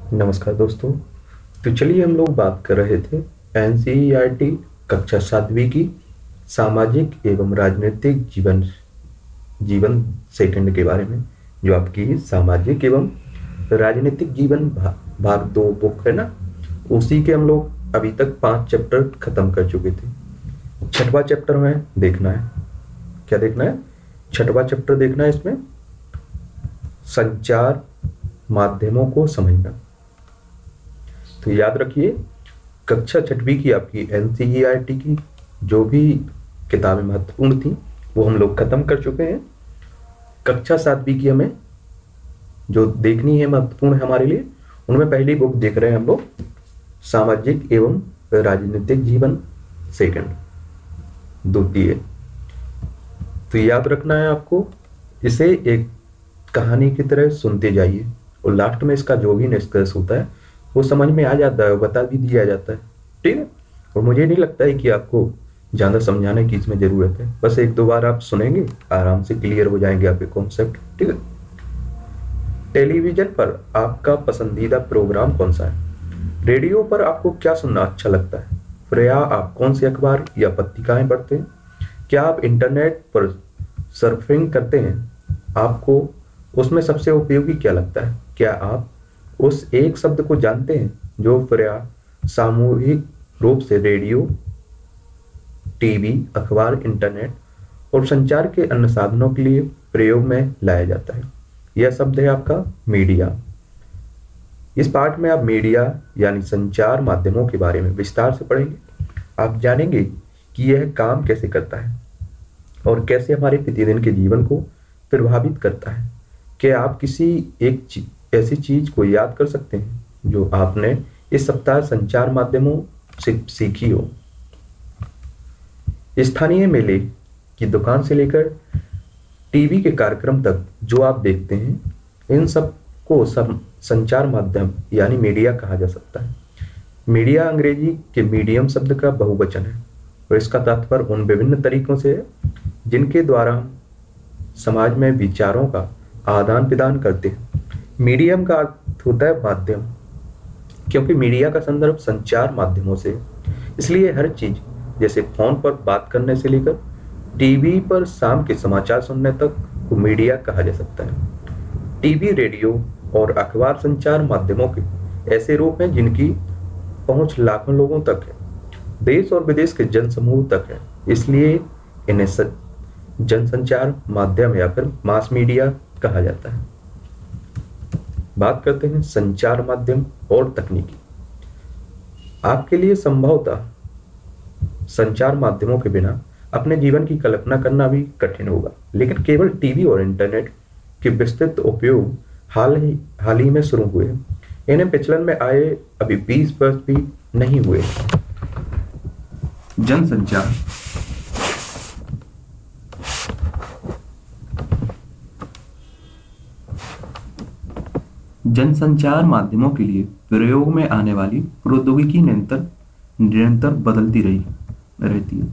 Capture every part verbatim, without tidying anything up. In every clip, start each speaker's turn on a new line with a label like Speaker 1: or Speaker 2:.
Speaker 1: नमस्कार दोस्तों। तो चलिए हम लोग बात कर रहे थे एनसीईआरटी कक्षा सातवीं की सामाजिक एवं राजनीतिक जीवन जीवन सेकंड के बारे में। जो आपकी सामाजिक एवं राजनीतिक जीवन भा, भाग दो बुक है ना, उसी के हम लोग अभी तक पांच चैप्टर खत्म कर चुके थे। छठवां चैप्टर में देखना है। क्या देखना है? छठवां चैप्टर देखना है। इसमें संचार माध्यमों को समझना। तो याद रखिए, कक्षा छठवीं की आपकी एनसीईआरटी की जो भी किताबें महत्वपूर्ण थी वो हम लोग खत्म कर चुके हैं। कक्षा सातवीं की हमें जो देखनी है, महत्वपूर्ण है हमारे लिए, उनमें पहली बुक देख रहे हैं हम लोग, सामाजिक एवं राजनीतिक जीवन सेकंड, द्वितीय। तो याद रखना है आपको, इसे एक कहानी की तरह सुनते जाइए और लास्ट में इसका जो भी निष्कर्ष होता है वो समझ में आ जाता है, बता भी दिया जाता है। ठीक है। और मुझे नहीं लगता है कि आपको ज़्यादा समझाने की इसमें ज़रूरत है। बस एक दो बार आप सुनेंगे, आराम से क्लियर हो जाएंगे आपके कॉन्सेप्ट। ठीक है। टेलीविज़न पर आपका पसंदीदा प्रोग्राम कौन सा है? रेडियो पर आपको क्या सुनना अच्छा लगता है? फिर या आप कौन से अखबार या पत्रिकाएं पढ़ते हैं? क्या आप इंटरनेट पर सर्फिंग करते हैं? आपको उसमें सबसे उपयोगी क्या लगता है? क्या आप उस एक शब्द को जानते हैं जो फिर सामूहिक रूप से रेडियो, टीवी, अखबार, इंटरनेट और संचार के अन्य साधनों के लिए प्रयोग में लाया जाता है? यह शब्द है आपका मीडिया। इस पाठ में आप मीडिया यानी संचार माध्यमों के बारे में विस्तार से पढ़ेंगे। आप जानेंगे कि यह काम कैसे करता है और कैसे हमारे प्रतिदिन के जीवन को प्रभावित करता है। क्या आप किसी एक ची, ऐसी चीज को याद कर सकते हैं जो आपने इस सप्ताह संचार माध्यमों से सीखी हो? स्थानीय मेले की दुकान से लेकर टीवी के कार्यक्रम तक जो आप देखते हैं, इन सब को सब संचार माध्यम यानी मीडिया कहा जा सकता है। मीडिया अंग्रेजी के मीडियम शब्द का बहुवचन है और इसका तात्पर्य उन विभिन्न तरीकों से है जिनके द्वारा हम समाज में विचारों का आदान प्रदान करते हैं। मीडियम का अर्थ होता है माध्यम, क्योंकि मीडिया का संदर्भ संचार माध्यमों से, इसलिए हर चीज जैसे फोन पर बात करने से लेकर टीवी पर शाम के समाचार सुनने तक को मीडिया कहा जा सकता है। टीवी, रेडियो और अखबार संचार माध्यमों के ऐसे रूप हैं जिनकी पहुंच लाखों लोगों तक है, देश और विदेश के जनसमूह तक है, इसलिए इन्हें जनसंचार माध्यम या फिर मास मीडिया कहा जाता है। बात करते हैं संचार माध्यम और तकनीकी। आपके लिए संभवतः संचार माध्यमों के बिना अपने जीवन की कल्पना करना भी कठिन होगा, लेकिन केवल टीवी और इंटरनेट के विस्तृत उपयोग हाल ही हाल ही में शुरू हुए हैं। इन्हें प्रचलन में आए अभी बीस वर्ष भी नहीं हुए। जनसंचार जनसंचार माध्यमों के लिए प्रयोग में आने वाली प्रौद्योगिकी निरंतर निरंतर बदलती रही रहती है।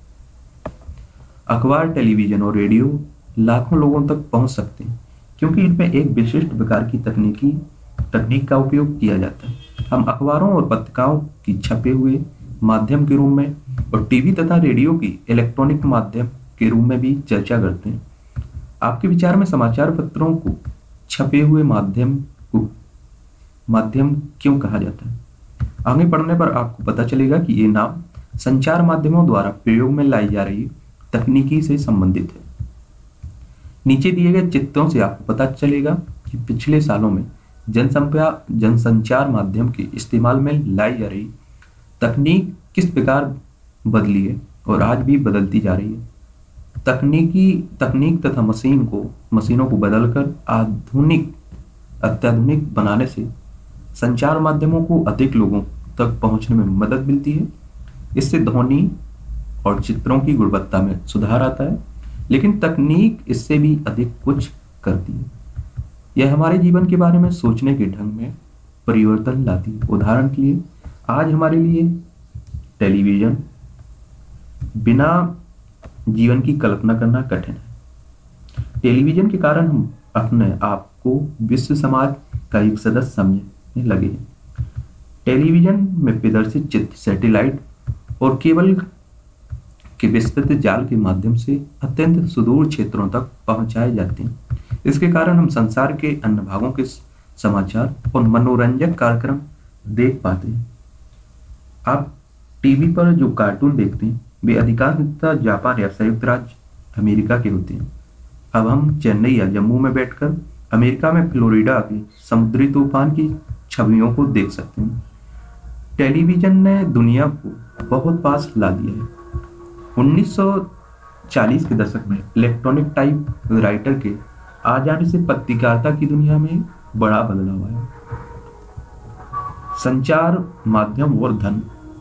Speaker 1: अखबार, टेलीविजन और रेडियो लाखों लोगों तक पहुंच सकते हैं क्योंकि इनमें एक विशिष्ट प्रकार की तकनीकी तकनीक का उपयोग किया जाता है। हम अखबारों और पत्रिकाओं की छपे हुए माध्यम के रूप में और टीवी तथा रेडियो की इलेक्ट्रॉनिक माध्यम के रूप में भी चर्चा करते हैं। आपके विचार में समाचार पत्रों को छपे हुए माध्यम को माध्यम क्यों कहा जाता है? आगे पढ़ने पर आपको पता चलेगा कि ये नाम संचार माध्यमों द्वारा प्रयोग में लाई जा रही तकनीकी से संबंधित है। नीचे दिए गए चित्रों से आपको पता चलेगा कि पिछले सालों में जनसंख्या जनसंचार माध्यम के इस्तेमाल में लाई जा रही तकनीक किस प्रकार बदली है और आज भी बदलती जा रही है। तकनीकी तकनीक तथा मशीन को मशीनों को बदलकर आधुनिक अत्याधुनिक बनाने से संचार माध्यमों को अधिक लोगों तक पहुंचने में मदद मिलती है। इससे ध्वनि और चित्रों की गुणवत्ता में सुधार आता है, लेकिन तकनीक इससे भी अधिक कुछ करती है। यह हमारे जीवन के बारे में सोचने के ढंग में परिवर्तन लाती है। उदाहरण के लिए आज हमारे लिए टेलीविजन बिना जीवन की कल्पना करना कठिन है। टेलीविजन के कारण हम अपने आप को विश्व समाज का एक सदस्य समझें। लगे हैं। टेलीविजन में प्रदर्शित चित्र सैटेलाइट और केबल के विस्तृत जाल के माध्यम से अत्यंत सुदूर क्षेत्रों तक पहुंचाए जाते हैं। इसके कारण हम संसार के अन्य भागों के समाचार और मनोरंजक कार्यक्रम देख पाते हैं। आप टीवी पर जो कार्टून देखते हैं वे अधिकांशतः जापान या संयुक्त राज्य अमेरिका के होते हैं। अब हम चेन्नई या जम्मू में बैठकर अमेरिका में फ्लोरिडा के समुद्री तूफान की छवियों को देख सकते हैं। टेलीविजन ने दुनिया को बहुत पास ला दिया है। उन्नीस सौ चालीस के दशक में इलेक्ट्रॉनिक टाइप राइटर के आ जाने से पत्रकारिता की दुनिया में बड़ा बदलाव आया। संचार माध्यम और धन।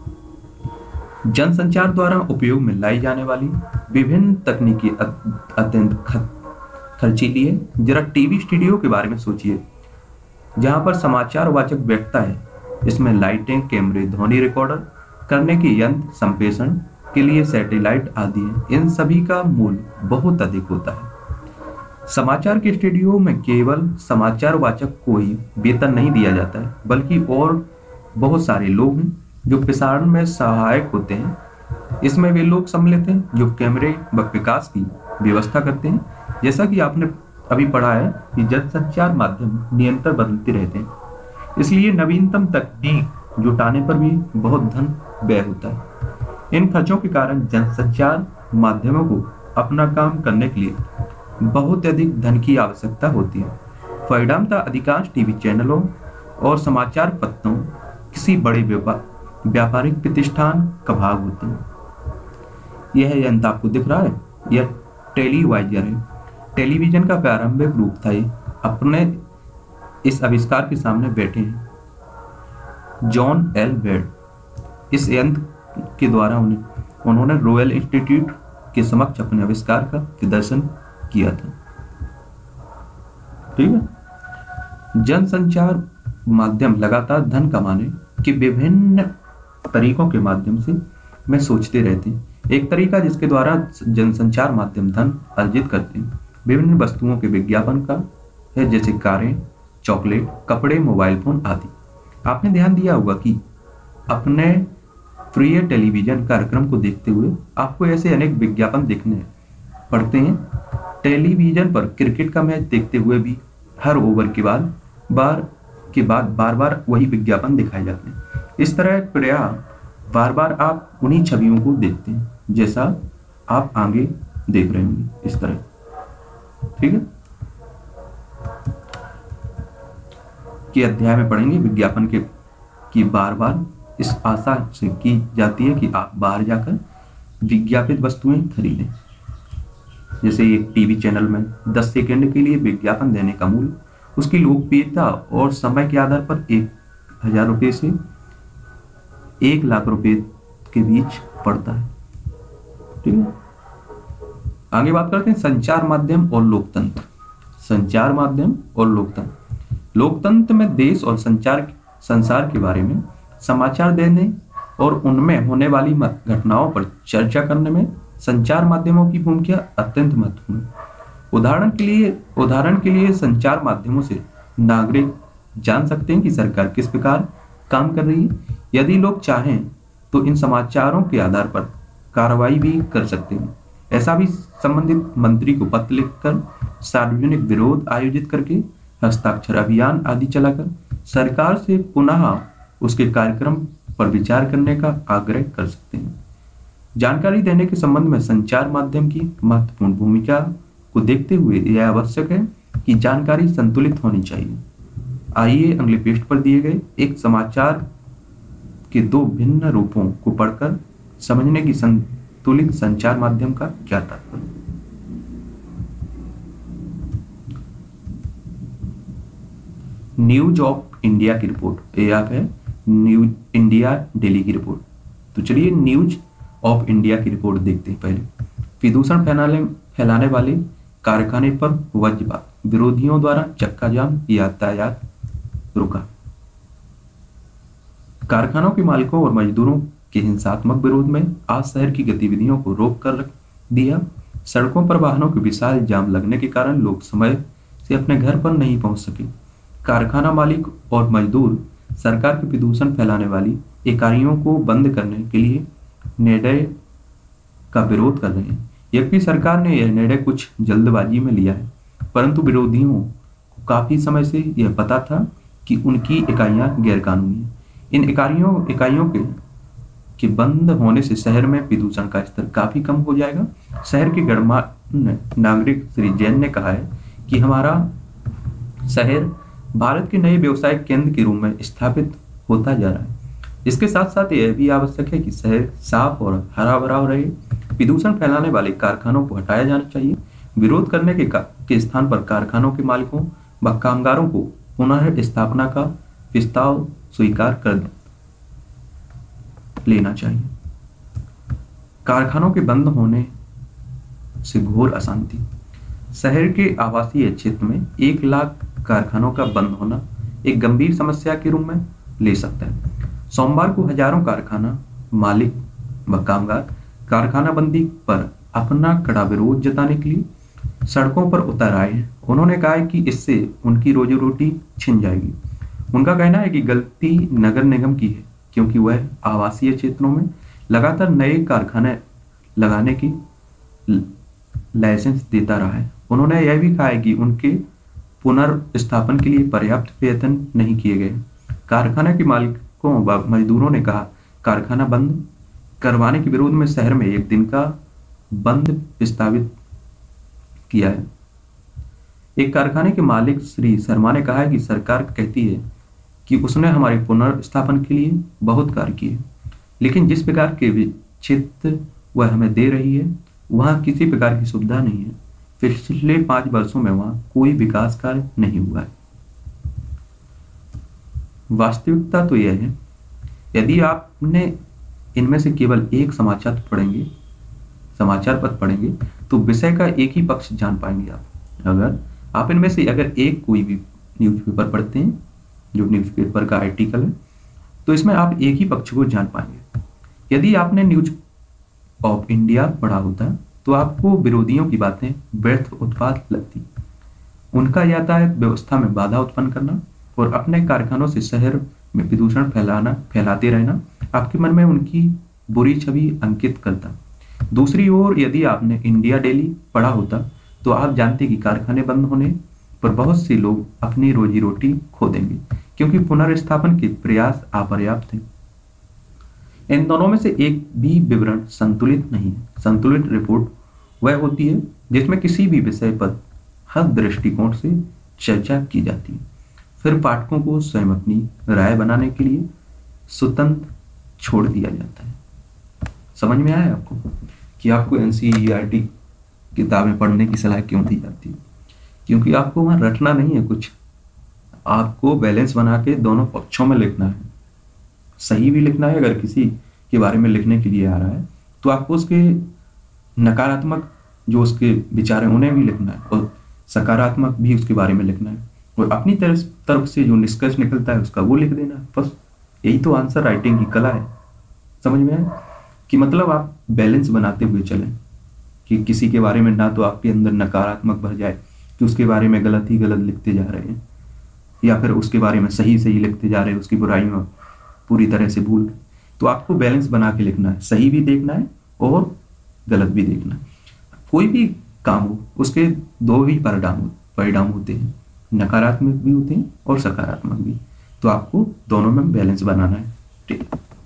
Speaker 1: जनसंचार द्वारा उपयोग में लाई जाने वाली विभिन्न तकनीकी अत्यंत खर्चीली है। जरा टीवी स्टूडियो के बारे में सोचिए, जहां पर समाचार वाचक बैठता है। इसमें लाइटें, कैमरे, ध्वनि रिकॉर्डर करने के यंत्र, संप्रेषण के लिए सैटेलाइट आदि हैं। इन सभी का मूल्य बहुत अधिक होता है। समाचार के स्टूडियो में केवल समाचार वाचक को ही वेतन नहीं दिया जाता है, बल्कि और बहुत सारे लोग हैं जो प्रसारण में सहायक होते हैं। इसमें वे लोग सम्मिलित हैं जो कैमरे व प्रकाश की व्यवस्था करते हैं। जैसा कि आपने अभी पढ़ा है कि जनसंचार माध्यम निरंतर बदलते रहते हैं, इसलिए नवीनतम तकनीक जुटाने पर भी बहुत धन व्यय होता है। इन खर्चों के कारण जनसंचार माध्यमों को अपना काम करने के लिए बहुत अधिक धन की आवश्यकता होती है। परिणामतः अधिकांश टीवी चैनलों और समाचार पत्रों किसी बड़े व्यापारिक प्रतिष्ठान का भाग होते हैं। यह यंत्र आपको दिख रहा है, यह टेलीवाइजर है। टेलीविजन का प्रारंभिक रूप था। ये अपने इस आविष्कार के सामने बैठे हैं जॉन एल बेड। इस यंत्र के द्वारा उन्हें उन्होंने रॉयल इंस्टीट्यूट के समक्ष अपने आविष्कार का प्रदर्शन किया था। ठीक है। जनसंचार माध्यम लगातार धन कमाने के विभिन्न तरीकों के माध्यम से में सोचते रहते हैं। एक तरीका जिसके द्वारा जनसंचार माध्यम धन अर्जित करते हैं विभिन्न वस्तुओं के विज्ञापन का है, जैसे कारें, चॉकलेट, कपड़े, मोबाइल फोन आदि। आपने ध्यान दिया होगा कि अपने प्रिय टेलीविजन कार्यक्रम को देखते हुए आपको ऐसे अनेक विज्ञापन देखने पड़ते हैं। टेलीविजन पर क्रिकेट का मैच देखते हुए भी हर ओवर के बाद बार के बाद बार बार वही विज्ञापन दिखाए जाते हैं। इस तरह प्रायः बार बार आप उन्हीं छवियों को देखते हैं, जैसा आप आगे देख रहे होंगे इस तरह। ठीक है। के अध्याय में पढ़ेंगे विज्ञापन के कि बार बार इस आशा से की जाती है कि आप बाहर जाकर विज्ञापित वस्तुएं खरीदें। जैसे एक टीवी चैनल में दस सेकंड के लिए विज्ञापन देने का मूल्य उसकी लोकप्रियता और समय के आधार पर एक हजार रुपये से एक लाख रुपए के बीच पड़ता है। ठीक है। आगे बात करते हैं संचार माध्यम और लोकतंत्र। संचार माध्यम और लोकतंत्र। लोकतंत्र में देश और संचार संसार के बारे में समाचार देने और उनमें होने वाली घटनाओं पर चर्चा करने में संचार माध्यमों की भूमिका अत्यंत महत्वपूर्ण है। उदाहरण के लिए उदाहरण के लिए संचार माध्यमों से नागरिक जान सकते हैं कि सरकार किस प्रकार काम कर रही है। यदि लोग चाहें तो इन समाचारों के आधार पर कार्रवाई भी कर सकते हैं। ऐसा भी संबंधित मंत्री को पत्र लिखकर, सार्वजनिक विरोध आयोजित करके, हस्ताक्षर अभियान आदि चलाकर सरकार से पुनः उसके कार्यक्रम पर विचार करने का आग्रह कर सकते हैं। जानकारी देने के संबंध में संचार माध्यम की महत्वपूर्ण भूमिका को देखते हुए यह आवश्यक है कि जानकारी संतुलित होनी चाहिए। आइए अगले पृष्ठ पर दिए गए एक समाचार के दो भिन्न रूपों को पढ़कर समझने की संतुलित संचार माध्यम का क्या तात्पर्य। न्यूज ऑफ इंडिया की रिपोर्ट, ये आप है न्यूज इंडिया डेली की रिपोर्ट। तो चलिए न्यूज ऑफ इंडिया की रिपोर्ट देखते हैं। पहले प्रदूषण फैलाने फैलाने वाले कारखाने पर वज्रपात, विरोधियों द्वारा चक्का जाम, यातायात रुका। कारखानों के मालिकों और मजदूरों के हिंसात्मक विरोध में आज शहर की गतिविधियों को रोक कर रख दिया। सड़कों पर वाहनों के विशाल जाम लगने के कारण लोग समय से अपने घर पर नहीं पहुंच सके।
Speaker 2: कारखाना मालिक और मजदूर सरकार के प्रदूषण फैलाने वाली इकाइयों को बंद करने के लिए निर्णय का विरोध कर रहे हैं। यद्यपि सरकार ने यह निर्णय कुछ जल्दबाजी में लिया है, परंतु विरोधियों को काफी समय से यह पता था कि उनकी इकाइयां गैरकानूनी हैं। इन इकाइयों इकाइयों के के बंद होने से शहर में प्रदूषण का स्तर काफी कम हो जाएगा। शहर के गणमान्य नागरिक श्री जैन ने कहा है कि हमारा शहर भारत के नए व्यवसायिक केंद्र के रूप में स्थापित होता जा रहा है। इसके साथ साथ यह भी आवश्यक है कि शहर साफ और हरा भरा रहे। प्रदूषण फैलाने वाले कारखानों को हटाया जाना चाहिए। विरोध करने के, के स्थान पर कारखानों के मालिकों व कामगारों को पुनः स्थापना का प्रस्ताव स्वीकार कर लेना चाहिए। कारखानों के बंद होने से घोर अशांति। शहर के आवासीय क्षेत्र में एक लाख कारखानों का बंद होना एक गंभीर समस्या के रूप में ले सकता है। सोमवार को हजारों कारखाना मालिक व कामगार कारखाना बंदी पर अपना कड़ा विरोध जताने के लिए सड़कों पर उतर आए हैं। उन्होंने कहा है कि इससे उनकी रोजी रोटी छिन जाएगी। उनका कहना है कि गलती नगर निगम की है, क्योंकि वह आवासीय क्षेत्रों में लगातार नए कारखाने लगाने की लाइसेंस देता रहा है। उन्होंने यह भी कहा है कि उनके पुनर्स्थापन के लिए पर्याप्त प्रयत्न नहीं किए गए। कारखाना के मालिकों व मजदूरों ने कहा कारखाना बंद करवाने के विरोध में शहर में एक दिन का बंद प्रस्तावित किया है। एक कारखाने के मालिक श्री शर्मा ने कहा है कि सरकार कहती है कि उसने हमारे पुनर्स्थापन के लिए बहुत कार्य किए, लेकिन जिस प्रकार के क्षेत्र वह हमें दे रही है वहां किसी प्रकार की सुविधा नहीं है। पिछले पांच वर्षों में वहां कोई विकास कार्य नहीं हुआ है। वास्तविकता तो यह है, यदि आपने इनमें से केवल एक समाचार पढ़ेंगे समाचार पत्र पढ़ेंगे तो विषय का एक ही पक्ष जान पाएंगे आप। अगर आप इनमें से अगर एक कोई भी न्यूज़पेपर पढ़ते हैं, जो न्यूज़पेपर का आर्टिकल है, तो इसमें आप एक ही पक्ष को जान पाएंगे। यदि आपने न्यूज ऑफ इंडिया पढ़ा होता तो आपको विरोधियों की बातें व्यर्थ उत्पाद लगती। उनका यातायात व्यवस्था में बाधा उत्पन्न करना और अपने कारखानों से शहर में प्रदूषण फैलाना फैलाते रहना आपके मन में उनकी बुरी छवि अंकित करता। दूसरी ओर यदि आपने इंडिया डेली पढ़ा होता तो आप जानते कि कारखाने बंद होने पर बहुत से लोग अपनी रोजी रोटी खो देंगे, क्योंकि पुनर्स्थापन के प्रयास अपर्याप्त हैं। इन दोनों में से एक भी विवरण संतुलित नहीं है। संतुलित रिपोर्ट वह होती है जिसमें किसी भी विषय पर हर दृष्टिकोण से चर्चा की जाती है, फिर पाठकों को स्वयं अपनी राय बनाने के लिए स्वतंत्र छोड़ दिया जाता है। समझ में आया आपको कि आपको एनसीईआरटी किताबें पढ़ने की सलाह क्यों दी जाती है? क्योंकि आपको वहां रटना नहीं है कुछ, आपको बैलेंस बना के दोनों पक्षों में लिखना है। सही भी लिखना है, अगर किसी के बारे में लिखने के लिए आ रहा है तो आपको उसके नकारात्मक जो उसके विचार हैं उन्हें भी लिखना है, और सकारात्मक भी उसके बारे में लिखना है, और अपनी तरफ तरफ से जो निष्कर्ष निकलता है उसका वो लिख देना है। बस यही तो आंसर राइटिंग की कला है। समझ में आया कि मतलब आप बैलेंस बनाते हुए चलें कि किसी के बारे में ना तो आपके अंदर नकारात्मक भर जाए कि उसके बारे में गलत ही गलत लिखते जा रहे हैं, या फिर उसके बारे में सही सही लिखते जा रहे हैं, उसकी बुराइयों पूरी तरह से भूल गए। तो आपको बैलेंस बना के लिखना है, सही भी देखना है और गलत भी देखना है। कोई भी काम हो उसके दो ही परिणाम परिणाम होते हैं, नकारात्मक भी होते हैं और सकारात्मक भी। तो आपको दोनों में बैलेंस बनाना है। ठीक,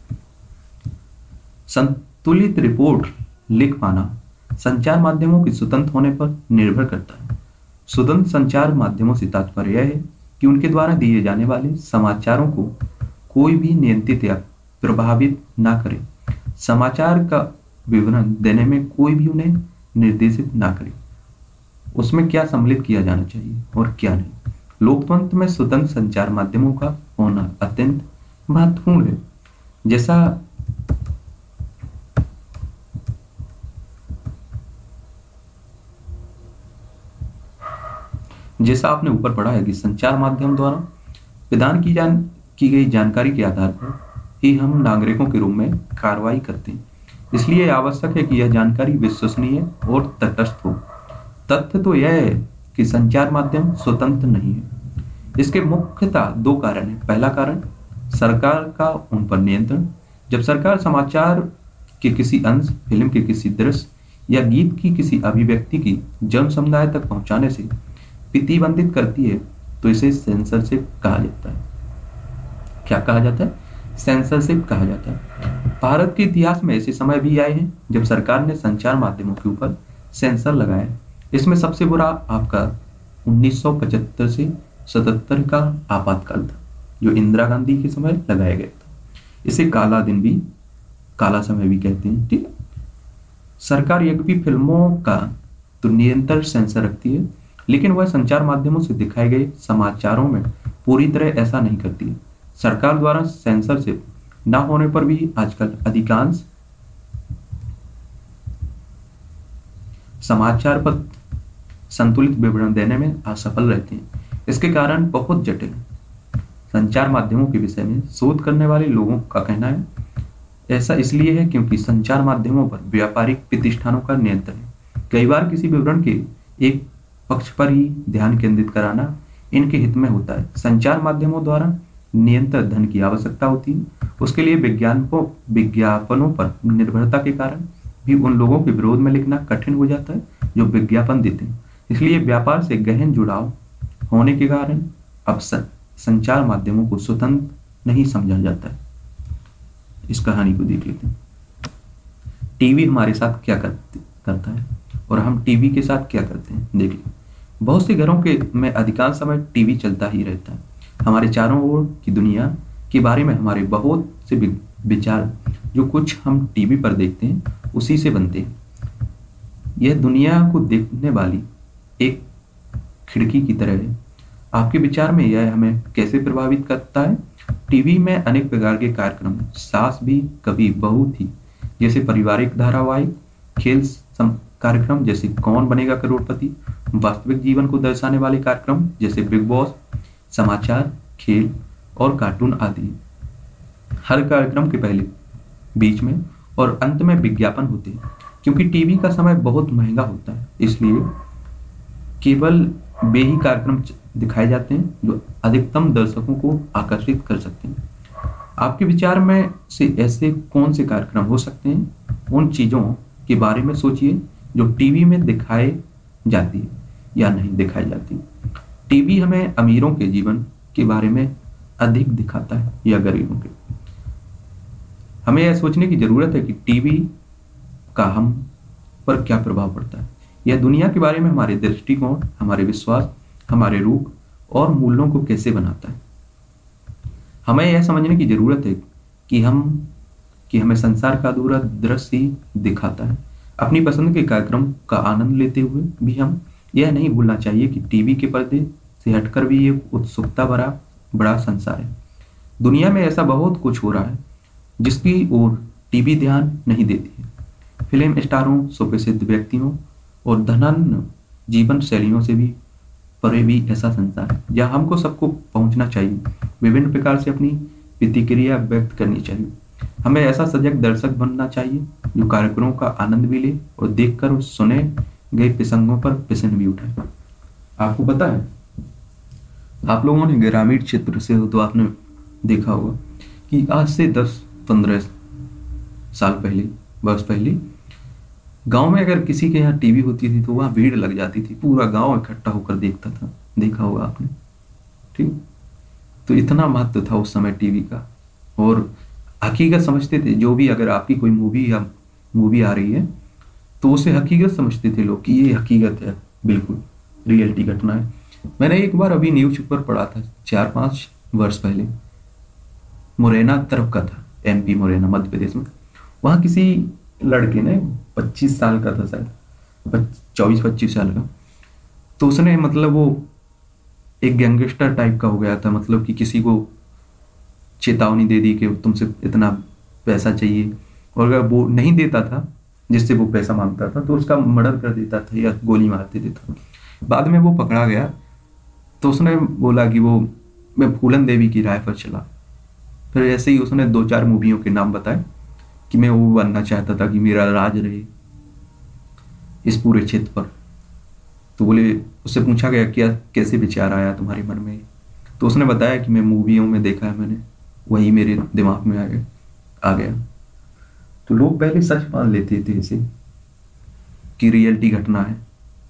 Speaker 2: संतुलित रिपोर्ट लिख पाना संचार माध्यमों के स्वतंत्र होने पर निर्भर करता है। स्वतंत्र संचार माध्यमों से तात्पर्य यह है कि उनके द्वारा दिए जाने वाले समाचारों को कोई भी नियंत्रित या प्रभावित ना करे। समाचार का विवरण देने में कोई भी उन्हें निर्देशित ना करे। उसमें क्या सम्मिलित किया जाना चाहिए और क्या नहीं। लोकतंत्र में स्वतंत्र संचार माध्यमों का होना अत्यंत महत्वपूर्ण है। जैसा जैसा आपने ऊपर पढ़ा है कि संचार माध्यम द्वारा प्रदान की जान की गई जानकारी के आधार पर ही हम नागरिकों के रूप में कार्रवाई करते हैं। इसलिए आवश्यक है कि यह जानकारी विश्वसनीय और तटस्थ हो। तथ्य तो यह है कि संचार माध्यम स्वतंत्र नहीं है। इसके मुख्यतः दो कारण हैं। पहला कारण सरकार का उन पर नियंत्रण। जब सरकार समाचार के किसी अंश, फिल्म के किसी दृश्य या गीत की किसी अभिव्यक्ति की जन समुदाय तक पहुंचाने से प्रतिबंधित करती है तो इसे सेंसरशिप कहा जाता है। क्या कहा जाता है? सेंसरशिप कहा जाता है। भारत के इतिहास में ऐसे समय भी आए हैं जब सरकार ने संचार माध्यमों के ऊपर सेंसर लगाया। इसमें सबसे बुरा आपका उन्नीस सौ पचहत्तर से सतहत्तर का आपातकाल था, जो इंदिरा गांधी के समय लगाया गया था। इसे काला दिन भी, काला समय भी कहते हैं। ठीक है, सरकार यद्यपि फिल्मों का तो निरंतर सेंसर रखती है, लेकिन वह संचार माध्यमों से दिखाए गए समाचारों में पूरी तरह ऐसा नहीं करती है। सरकार द्वारा सेंसरशिप न होने पर भी आजकल अधिकांश समाचार पत्र संतुलित विवरण देने में असफल रहते हैं। इसके कारण बहुत जटिल संचार माध्यमों के विषय में शोध करने वाले लोगों का कहना है ऐसा इसलिए है क्योंकि संचार माध्यमों पर व्यापारिक प्रतिष्ठानों का नियंत्रण है। कई बार किसी विवरण के एक पक्ष पर ही ध्यान केंद्रित कराना इनके हित में होता है। संचार माध्यमों द्वारा नियंत्रित धन की आवश्यकता होती है। उसके लिए विज्ञापनों विज्ञापनों पर निर्भरता के कारण भी उन लोगों के विरोध में लिखना कठिन हो जाता है जो विज्ञापन देते हैं। इसलिए व्यापार से गहन जुड़ाव होने के कारण अब संचार माध्यमों को स्वतंत्र नहीं समझा जाता है। इस कहानी को देख लेते हैं। टीवी हमारे साथ क्या करते करता है और हम टीवी के साथ क्या करते हैं, देख लें। बहुत से घरों के में अधिकांश समय टीवी चलता ही रहता है। हमारे चारों ओर की दुनिया के बारे में हमारे बहुत से विचार जो कुछ हम टीवी पर देखते हैं उसी से बनते हैं। यह दुनिया को देखने वाली एक खिड़की की तरह है। आपके विचार में यह हमें कैसे प्रभावित करता है? टीवी में अनेक प्रकार के कार्यक्रम, सास भी कभी बहू थी जैसे पारिवारिक धारावाहिक, खेल कार्यक्रम जैसे कौन बनेगा करोड़पति, वास्तविक जीवन को दर्शाने वाले कार्यक्रम जैसे बिग बॉस, समाचार, खेल और कार्टून आदि। हर कार्यक्रम के पहले, बीच में और अंत में विज्ञापन होते हैं। क्योंकि टीवी का समय बहुत महंगा होता है, इसलिए केवल वे ही कार्यक्रम दिखाए जाते हैं जो अधिकतम दर्शकों को आकर्षित कर सकते हैं। आपके विचार में से ऐसे कौन से कार्यक्रम हो सकते हैं? उन चीजों के बारे में सोचिए जो टीवी में दिखाए जाती है या नहीं दिखाई जाती। टीवी हमें अमीरों के जीवन के बारे में अधिक दिखाता है या गरीबों के। हमें यह सोचने की जरूरत है कि टीवी का हम पर क्या प्रभाव पड़ता है। यह दुनिया के बारे में हमारे दृष्टिकोण, हमारे विश्वास, हमारे रूप और मूल्यों को कैसे बनाता है। हमें यह समझने की जरूरत है कि हम कि हमें संसार का अधूरा दृश्य ही दिखाता है। अपनी पसंद के कार्यक्रम का आनंद लेते हुए भी हम यह नहीं भूलना चाहिए कि टीवी के पर्दे से हटकर भी एक उत्सुकता भरा बड़ा संसार है। दुनिया में ऐसा बहुत कुछ हो रहा है जिसकी ओर टीवी ध्यान नहीं देती है। फिल्म स्टारों, सुप्रसिद्ध व्यक्तियों और धनन जीवन शैलियों से भी परे भी ऐसा संसार है जहाँ हमको सबको पहुंचना चाहिए, विभिन्न प्रकार से अपनी प्रतिक्रिया व्यक्त करनी चाहिए। हमें ऐसा सजग दर्शक बनना चाहिए जो कार्यक्रमों का आनंद भी ले और देखकर उस सुने गए प्रसंगों पर प्रश्न भी उठाए। आपको पता है, आप लोगों ने ग्रामीण क्षेत्र से हो तो आपने देखा होगा कि आज से दस पंद्रह साल पहले, वर्ष पहले गांव में अगर किसी के यहाँ टीवी होती थी तो वहां भीड़ लग जाती थी, पूरा गांव इकट्ठा होकर देखता था। देखा होगा आपने, ठीक। तो इतना महत्व था उस समय टीवी का, और हकीकत समझते थे। जो भी अगर आपकी कोई मूवी या मूवी आ रही है तो उसे हकीकत समझते थे लोग कि ये हकीकत है, बिल्कुल रियलिटी घटना है। मैंने एक बार अभी न्यूज पर पढ़ा था, चार पांच वर्ष पहले, मुरैना तरफ का था, एमपी मुरैना मध्य प्रदेश में। वहां किसी लड़के ने, पच्चीस साल का था शायद, चौबीस पच्चीस साल का, तो उसने मतलब वो एक गैंगस्टर टाइप का हो गया था। मतलब कि किसी को चेतावनी दे दी कि तुमसे इतना पैसा चाहिए, और अगर वो नहीं देता था जिससे वो पैसा मांगता था तो उसका मर्डर कर देता था या गोली मार देता था। बाद में वो पकड़ा गया तो उसने बोला कि वो मैं फूलन देवी की राय पर चला। फिर ऐसे ही उसने दो चार मूवियों के नाम बताए कि मैं वो बनना चाहता था कि मेरा राज रहे इस पूरे क्षेत्र पर। तो बोले, उससे पूछा गया क्या कैसे विचार आया तुम्हारे मन में, तो उसने बताया कि मैं मूवियों में देखा है मैंने, वही मेरे दिमाग में आ गया आ गया तो लोग पहले सच मान लेते थे इसे कि रियलिटी घटना है,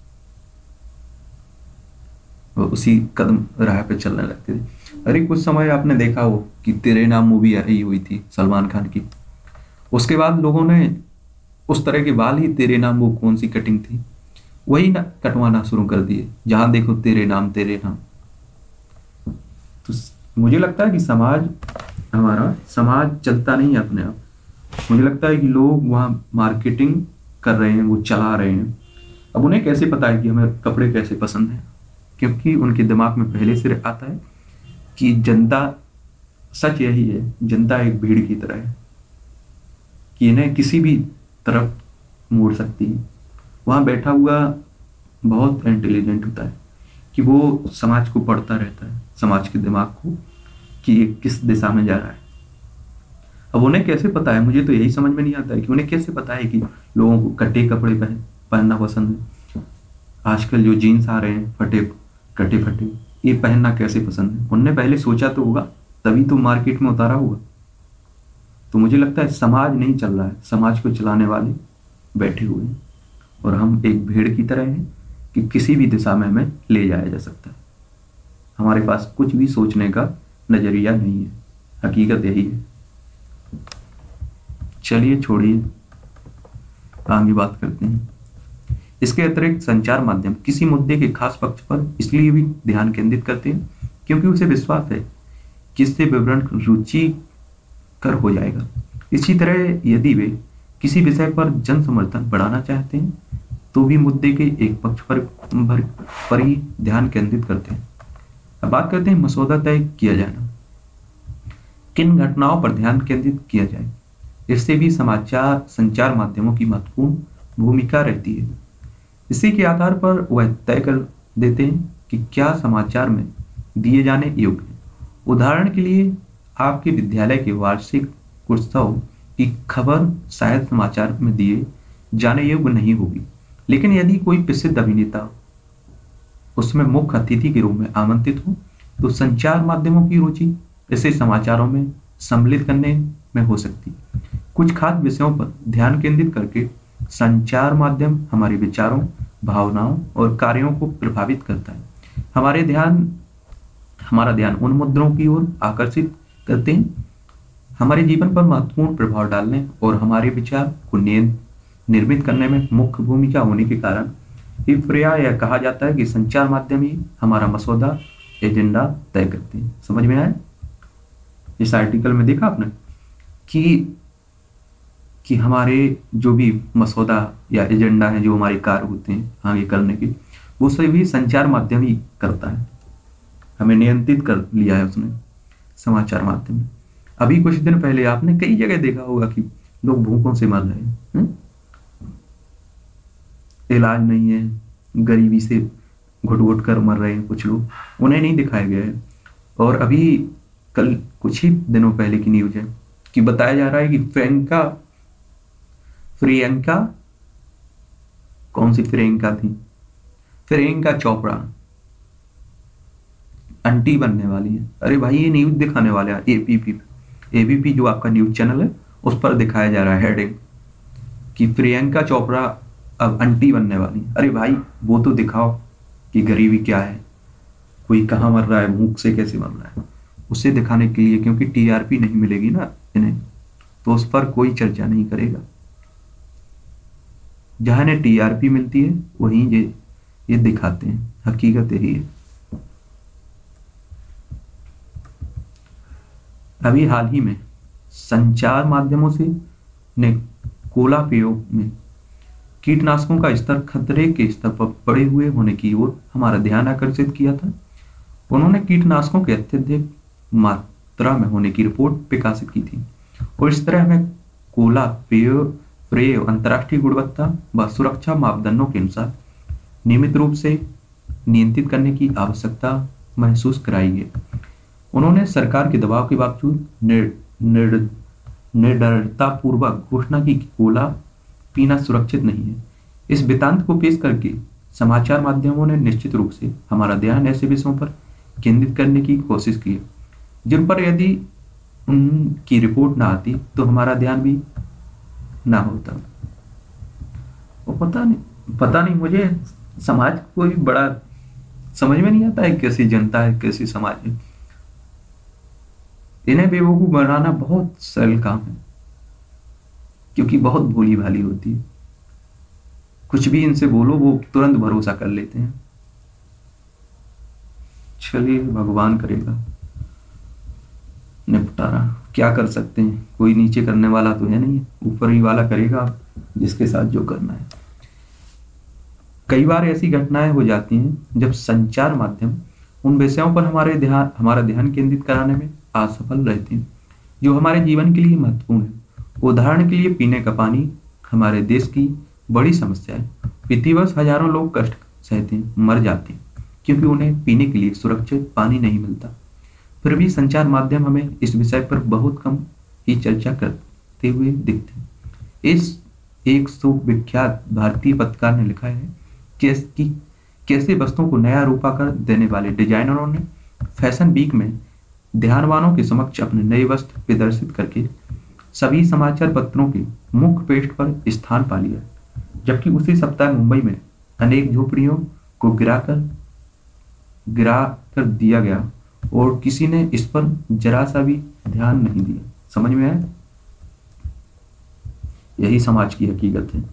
Speaker 2: और उसी कदम राह पे चलने लगते थे। अरे कुछ समय आपने देखा हो कि तेरे नाम मूवी आई हुई थी सलमान खान की, उसके बाद लोगों ने उस तरह के बाल ही तेरे नाम, वो कौन सी कटिंग थी, वही ना कटवाना शुरू कर दिए, जहां देखो तेरे नाम तेरे नाम। तो मुझे लगता है कि समाज, हमारा समाज चलता नहीं है अपने आप। मुझे लगता है कि लोग वहाँ मार्केटिंग कर रहे हैं, वो चला रहे हैं। अब उन्हें कैसे पता है कि हमें कपड़े कैसे पसंद हैं? क्योंकि उनके दिमाग में पहले से आता है कि जनता, सच यही है, जनता एक भीड़ की तरह है कि इन्हें किसी भी तरफ मोड़ सकती है। वहाँ बैठा हुआ बहुत इंटेलिजेंट होता है कि वो समाज को पढ़ता रहता है, समाज के दिमाग को, कि ये किस दिशा में जा रहा है। अब उन्हें कैसे पता है, मुझे तो यही समझ में नहीं आता है कि उन्हें कैसे पता है कि लोगों को कटे कपड़े पहन पहनना पसंद है। आजकल जो जीन्स आ रहे हैं फटे कटे फटे, ये पहनना कैसे पसंद है? उनने पहले सोचा तो होगा, तभी तो मार्केट में उतारा होगा। तो मुझे लगता है समाज नहीं चल रहा है, समाज को चलाने वाले बैठे हुए हैं, और हम एक भेड़ की तरह हैं कि किसी भी दिशा में हमें ले जाया जा सकता है। हमारे पास कुछ भी सोचने का नजरिया नहीं है, हकीकत यही है। चलिए छोड़िए, आगे बात करते हैं। इसके अतिरिक्त संचार माध्यम किसी मुद्दे के खास पक्ष पर इसलिए भी ध्यान केंद्रित करते हैं क्योंकि उसे विश्वास है कि इससे विवरण रुचिकर हो जाएगा। इसी तरह यदि वे किसी विषय पर जन समर्थन बढ़ाना चाहते हैं तो भी मुद्दे के एक पक्ष पर, पर, पर ही ध्यान केंद्रित करते हैं। अब बात करते हैं मसौदा तय किया जाना, किन घटनाओं पर ध्यान केंद्रित किया जाए। इससे भी समाचार संचार माध्यमों की महत्वपूर्ण भूमिका रहती है। इसी के आधार पर वह तय कर देते हैं कि क्या समाचार में दिए जाने योग्य है। उदाहरण के लिए आपके विद्यालय के वार्षिक उत्सव की खबर शायद समाचार में दिए जाने योग्य नहीं होगी, लेकिन यदि कोई प्रसिद्ध अभिनेता उसमें मुख्य अतिथि के रूप में आमंत्रित हो तो संचार माध्यमों की रुचि इसे समाचारों में सम्मिलित करने में हो सकती है। कुछ खास विषयों पर ध्यान केंद्रित करके संचार माध्यम हमारे विचारों, भावनाओं और कार्यों को प्रभावित करता है। हमारे ध्यान हमारा ध्यान उन मुद्दों की ओर आकर्षित करते हैं हमारे जीवन पर महत्वपूर्ण प्रभाव डालने और हमारे विचार को निर्मित करने में मुख्य भूमिका होने के कारण प्रायः यह कहा जाता है कि संचार माध्यम ही हमारा मसौदा एजेंडा तय करते हैं। समझ में आया? इस आर्टिकल में देखा आपने कि कि हमारे जो भी मसौदा या एजेंडा है, जो हमारे कार्य होते हैं आगे करने के, वो सभी संचार माध्यम ही करता है। हमें नियंत्रित कर लिया है उसने समाचार माध्यम में। अभी कुछ दिन पहले आपने कई जगह देखा होगा कि लोग भूखों से मर रहे हैं, हुँ? इलाज नहीं है, गरीबी से घुट घुट कर मर रहे हैं कुछ लोग, उन्हें नहीं दिखाया गया है। और अभी कल कुछ ही दिनों पहले की न्यूज है कि बताया जा रहा है कि प्रियंका प्रियंका कौन सी प्रियंका थी प्रियंका चोपड़ा आंटी बनने वाली है। अरे भाई, ये न्यूज दिखाने वाले हैं एबीपी एबीपी जो आपका न्यूज चैनल है उस पर दिखाया जा रहा है हेडिंग कि प्रियंका चोपड़ा अब आंटी बनने वाली है। अरे भाई, वो तो दिखाओ कि गरीबी क्या है, कोई कहाँ मर रहा है, भूख से कैसे मर रहा है, उसे दिखाने के लिए, क्योंकि टीआरपी नहीं मिलेगी ना इन्हें, तो उस पर कोई चर्चा नहीं करेगा। जहां इन्हें टीआरपी मिलती है वहीं ये ये दिखाते हैं, हकीकत यही है। अभी हाल ही में संचार माध्यमों से ने कोला प्रयोग में कीटनाशकों का स्तर खतरे के स्तर पर बढ़े हुए होने की ओर हमारा ध्यान आकर्षित किया था। उन्होंने कीटनाशकों के अत्यधिक मात्रा में होने की रिपोर्ट प्रकाशित की थी और इस तरह हमें कोला प्रयोग प्रयोग अंतर्राष्ट्रीय गुणवत्ता व सुरक्षा मापदंडों के अनुसार नियमित रूप से नियंत्रित करने की आवश्यकता महसूस कराई है। उन्होंने सरकार के दबाव के बावजूद निडरतापूर्वक घोषणा की कि कोला पीना सुरक्षित नहीं है। इस वृत्तांत को पेश करके समाचार माध्यमों ने निश्चित रूप से हमारा ध्यान ऐसे विषयों पर केंद्रित करने की कोशिश की है, जिन पर यदि उनकी रिपोर्ट ना आती तो हमारा ध्यान भी ना होता। और पता नहीं पता नहीं मुझे समाज को भी बड़ा समझ में नहीं आता है, कैसी जनता है, कैसी समाज है। इन्हें बेवकूफ बनाना बहुत सरल काम है, क्योंकि बहुत भोली भाली होती है। कुछ भी इनसे बोलो वो तुरंत भरोसा कर लेते हैं। चलिए, भगवान करेगा निपटारा, क्या कर सकते हैं, कोई नीचे करने वाला तो है नहीं, ऊपर ही वाला करेगा जिसके साथ जो करना है। कई बार ऐसी घटनाएं हो जाती हैं जब संचार माध्यम उन विषयों पर हमारे ध्यान हमारा ध्यान केंद्रित कराने में असफल रहते हैं जो हमारे जीवन के लिए महत्वपूर्ण है। उदाहरण के लिए पीने का पानी हमारे देश की बड़ी समस्या है। प्रतिवर्ष हजारों लोग कष्ट सहते हैं, मर जाते हैं, क्योंकि उन्हें पीने के लिए सुरक्षित पानी नहीं मिलता। फिर भी संचार माध्यम हमें इस विषय पर बहुत कम ही चर्चा करते हुए दिखते हैं। इस एक सुविख्यात भारतीय पत्रकार ने लिखा है कि कैसे वस्तुओं को नया रूप आकर देने वाले डिजाइनरों ने फैशन वीक में ध्यानवानों के समक्ष अपने नए वस्त्र प्रदर्शित करके सभी समाचार पत्रों के मुख्य पेज पर स्थान पा लिया, जबकि उसी सप्ताह मुंबई में अनेक झोपड़ियों को गिराकर गिरा कर दिया गया और किसी ने इस पर जरा सा भी ध्यान नहीं दिया। समझ में आया? यही समाज की हकीकत है।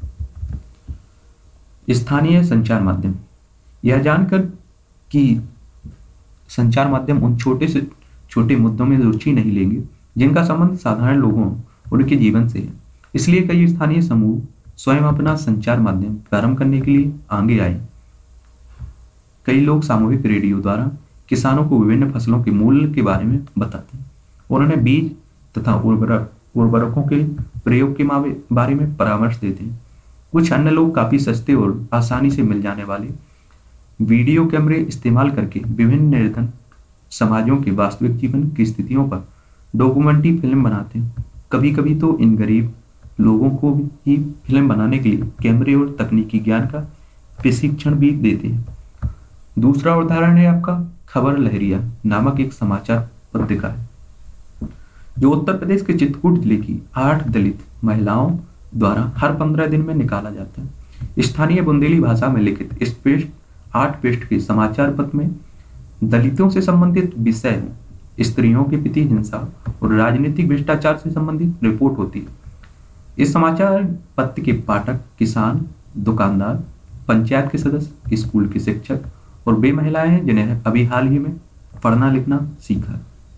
Speaker 2: स्थानीय संचार माध्यम, यह जानकर कि संचार माध्यम उन छोटे से छोटे मुद्दों में रुचि नहीं लेंगे जिनका संबंध साधारण लोगों उनके जीवन से है, इसलिए कई स्थानीय समूह स्वयं अपना संचार माध्यम प्रारंभ करने के लिए आगे आए। कई लोग सामूहिक रेडियो द्वारा किसानों को विभिन्न फसलों के मूल्य के बारे में बताते हैं और उन्हें बीज तथा उर्वरक उर्वरकों के प्रयोग के बारे में परामर्श देते हैं। कुछ अन्य लोग काफी सस्ते और आसानी से मिल जाने वाले वीडियो कैमरे इस्तेमाल करके विभिन्न निर्धन समाजों के वास्तविक जीवन की स्थितियों पर डॉक्यूमेंट्री फिल्म बनाते हैं। कभी कभी तो इन गरीब लोगों को भी फिल्म बनाने के लिए कैमरे और तकनीकी ज्ञान का प्रशिक्षण भी देते हैं। दूसरा उदाहरण है आपका खबर लहरिया नामक एक समाचार पत्रिका है, जो उत्तर प्रदेश के चित्रकूट जिले की आठ दलित महिलाओं द्वारा हर पंद्रह दिन में निकाला जाता है। स्थानीय बुंदेली भाषा में लिखित इस पेस्ट आठ पेस्ट के समाचार पत्र में दलितों से संबंधित विषय, स्त्रियों के प्रति हिंसा और राजनीतिक भ्रष्टाचार से संबंधित रिपोर्ट होती है। इस समाचार पत्र के पाठक किसान, दुकानदार, पंचायत के सदस्य, स्कूल के शिक्षक और वे महिलाएं हैं जिन्हें अभी हाल ही में पढ़ना लिखना सीखा।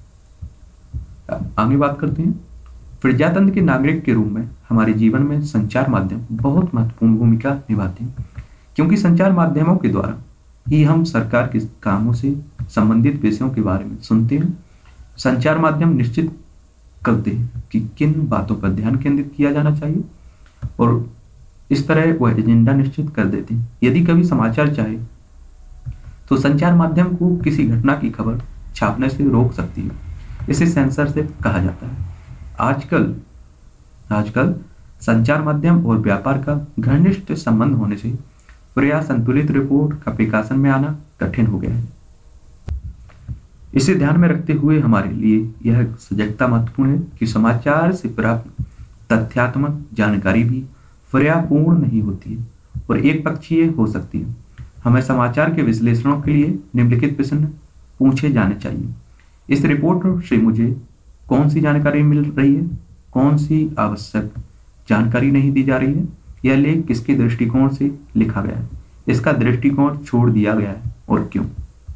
Speaker 2: आगे बात करते हैं। प्रजातंत्र के नागरिक के रूप में हमारे जीवन में संचार माध्यम बहुत महत्वपूर्ण भूमिका निभाते हैं, क्योंकि संचार माध्यमों के द्वारा ही हम सरकार के कामों से संबंधित विषयों के बारे में सुनते हैं। संचार माध्यम निश्चित करते हैं कि किन बातों पर ध्यान केंद्रित किया जाना चाहिए और इस तरह वह एजेंडा निश्चित कर देते हैं। यदि कभी समाचार चाहे तो संचार माध्यम को किसी घटना की खबर छापने से रोक सकती है। इसे सेंसरशिप कहा जाता है। आजकल आजकल संचार माध्यम और व्यापार का घनिष्ठ संबंध होने से पर्याप्त संतुलित रिपोर्ट का प्रकाशन में आना कठिन हो गया है। इसे ध्यान में रखते हुए हमारे लिए यह सजगता महत्वपूर्ण है कि समाचार से प्राप्त तथ्यात्मक जानकारी भी पर्यायपूर्ण नहीं होती है और एक पक्षीय हो सकती है। हमें समाचार के विश्लेषणों के लिए निम्नलिखित प्रश्न पूछे जाने चाहिए। इस रिपोर्ट से मुझे कौन सी जानकारी मिल रही है, कौन सी आवश्यक जानकारी नहीं दी जा रही है, यह लेख किसके दृष्टिकोण से लिखा गया है, इसका दृष्टिकोण छोड़ दिया गया है और क्यों।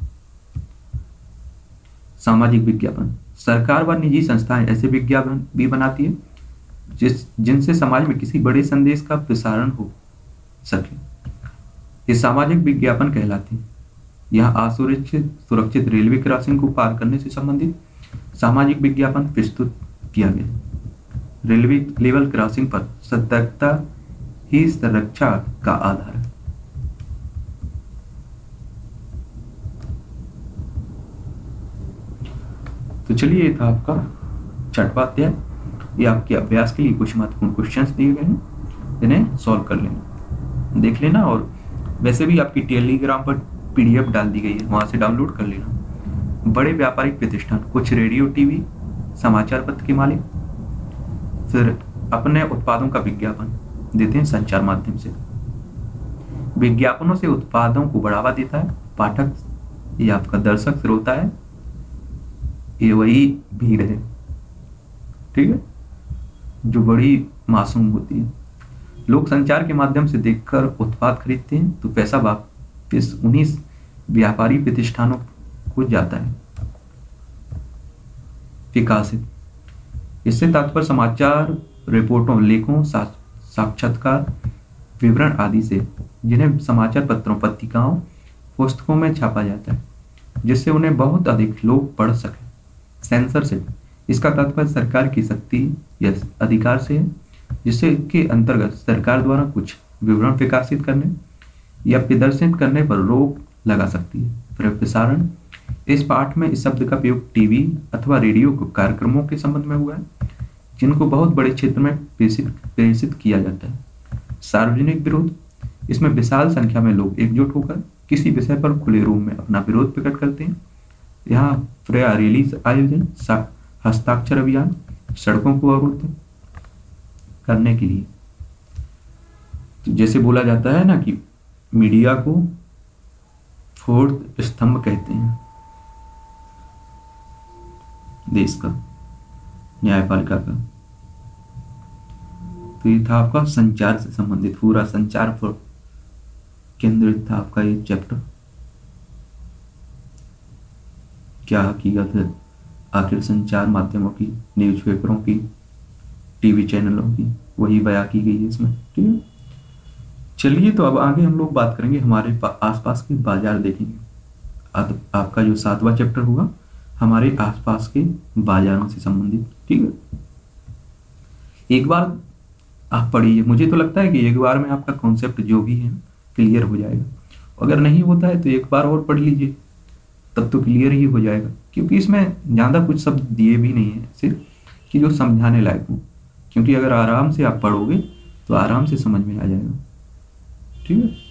Speaker 2: सामाजिक विज्ञापन, सरकार व निजी संस्थाएं ऐसे विज्ञापन भी बनाती है जिस जिनसे समाज में किसी बड़े संदेश का प्रसारण हो सके। ये सामाजिक विज्ञापन कहलाते हैं। यहाँ असुरक्षित सुरक्षित रेलवे क्रॉसिंग को पार करने से संबंधित सामाजिक विज्ञापन प्रस्तुत किया गया। रेलवे लेवल क्रॉसिंग पर सतर्कता ही सुरक्षा का आधार है। तो चलिए, ये था आपका छठवां अध्याय। ये आपके अभ्यास के लिए कुछ महत्वपूर्ण क्वेश्चंस दिए गए हैं, इन्हें सॉल्व कर लेना, देख लेना। और वैसे भी आपकी टेलीग्राम पर पीडीएफ डाल दी गई है, वहां से डाउनलोड कर लेना। बड़े व्यापारिक प्रतिष्ठान, कुछ रेडियो, टीवी, समाचार पत्र के मालिक फिर अपने उत्पादों का विज्ञापन देते हैं संचार माध्यम से। विज्ञापनों से उत्पादों को बढ़ावा देता है पाठक, ये आपका दर्शक श्रोता है, ये वही भीड़ है, ठीक है, जो बड़ी मासूम होती है। लोग संचार के माध्यम से देखकर उत्पाद खरीदते हैं तो पैसा वापस उन्हीं व्यापारी प्रतिष्ठानों को जाता है। विकासित, इससे तात्पर्य समाचार रिपोर्टों, लेखों, साक्षात्कार, विवरण आदि से जिन्हें समाचार पत्रों, पत्रिकाओं, पुस्तकों में छापा जाता है जिससे उन्हें बहुत अधिक लोग पढ़ सकें। सेंसरशिप, इसका तात्पर्य सरकार की शक्ति या अधिकार से है जिससे के अंतर्गत सरकार द्वारा कुछ विवरण प्रकाशित करने या प्रदर्शित करने पर रोक लगा सकती है। फिर प्रसारण, इस पाठ में इस शब्द का प्रयोग टीवी अथवा रेडियो को कार्यक्रमों के संबंध में हुआ है जिनको बहुत बड़े क्षेत्र में प्रेषित प्रेषित किया जाता है। सार्वजनिक विरोध, इसमें विशाल संख्या में लोग एकजुट होकर किसी विषय पर खुले रूप में अपना विरोध प्रकट करते हैं। यहाँ रैली आयोजन, हस्ताक्षर अभियान, सड़कों को अवरुद्ध करने के लिए, तो जैसे बोला जाता है ना कि मीडिया को फोर्थ स्तंभ कहते हैं देश का, न्यायपालिका का। तो ये था आपका संचार से संबंधित पूरा, संचार पर केंद्रित था आपका ये चैप्टर। क्या हकीकत है आखिर संचार माध्यमों की, न्यूज़पेपरों की, टीवी चैनलों की, वही बयां की गई है इसमें, ठीक है। चलिए तो अब आगे हम लोग बात करेंगे, हमारे आसपास के बाजार देखेंगे। अब आपका जो सातवां चैप्टर होगा हमारे आसपास के बाजारों से संबंधित, ठीक है। एक बार आप पढ़िए, मुझे तो लगता है कि एक बार में आपका कॉन्सेप्ट जो भी है क्लियर हो जाएगा। अगर नहीं होता है तो एक बार और पढ़ लीजिए, तब तो क्लियर ही हो जाएगा, क्योंकि इसमें ज़्यादा कुछ शब्द दिए भी नहीं है सिर्फ कि जो समझाने लायक हो, क्योंकि अगर आराम से आप पढ़ोगे तो आराम से समझ में आ जाएगा, ठीक है।